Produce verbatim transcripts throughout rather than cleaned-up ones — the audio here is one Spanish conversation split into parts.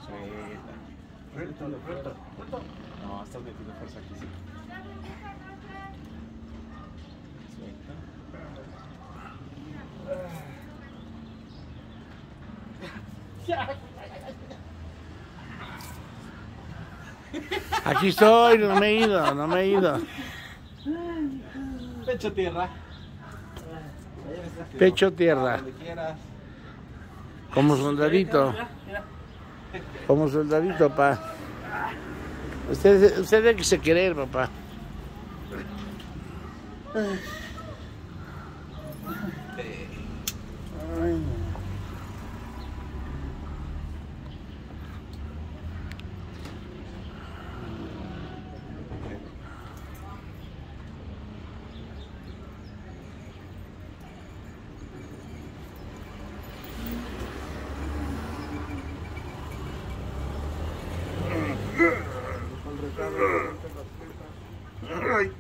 Suelta. Suelta, suelta, suelta. No, estás metiendo fuerza aquí, sí. Suelta. Aquí estoy, no me he ido, no me he ido. Pecho tierra. Pecho tierra. Donde quieras. Como soldadito. Como soldadito, pa. Usted, usted tiene que se querer, papá. Ay, no. Ay.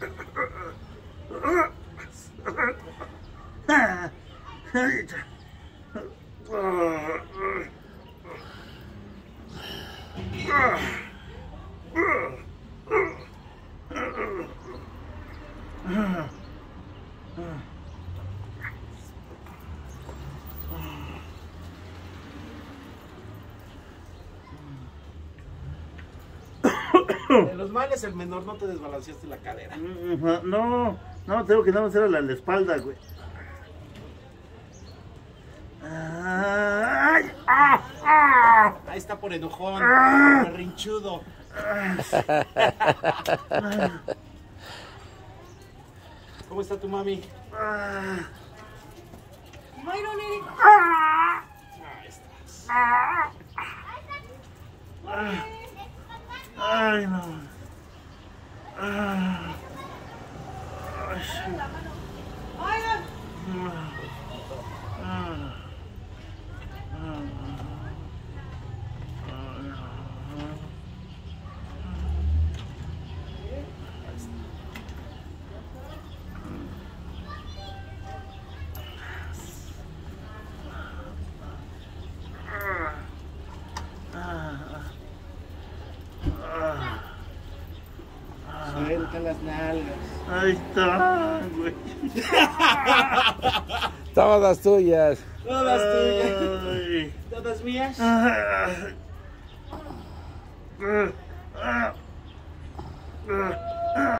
De los males, el menor, no te desbalanceaste la cadera. No, no, tengo que no hacer la, la espalda, güey. Ay, ah, ah, Ahí está por enojón, ah, berrinchudo. ¿Cómo está tu mami? ah, Myron, Eric. ah, Ahí estás. ah, ah. Ay, no. Ah. Ay, sí. Ah. Ah. Suelta las nalgas. Ahí está, güey. Todas tuyas. Todas tuyas. Ay. Todas mías. Ah. Ah. Ah. Ah.